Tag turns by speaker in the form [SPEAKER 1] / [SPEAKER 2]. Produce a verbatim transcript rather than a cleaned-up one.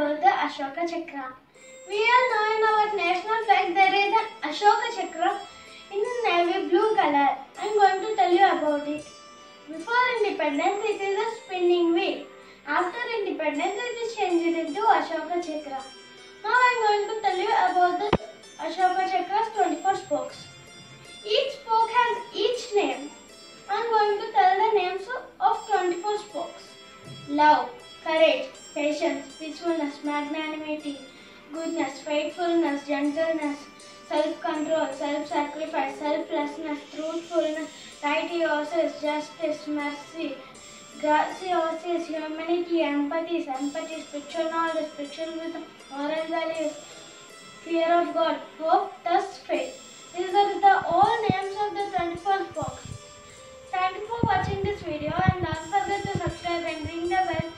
[SPEAKER 1] about the Ashoka Chakra. We all know in our national flag there is an Ashoka Chakra in a navy blue color. I am going to tell you about it. Before independence it is a spinning wheel. After independence it is changed into Ashoka Chakra. Now I am going to tell you about the Ashoka Chakra's twenty-four spokes. Each spoke has each name. I am going to tell the names of twenty-four spokes. Love, courage, patience, peacefulness, magnanimity, goodness, faithfulness, gentleness, self-control, self-sacrifice, selflessness, truthfulness, righteousness, justice, mercy, graciousness, humanity, empathy, sympathy, spiritual knowledge, spiritual wisdom, moral values, fear of God, hope, thus faith. These are the all names of the twenty-four spokes. Thank you for watching this video and don't forget to subscribe and ring the bell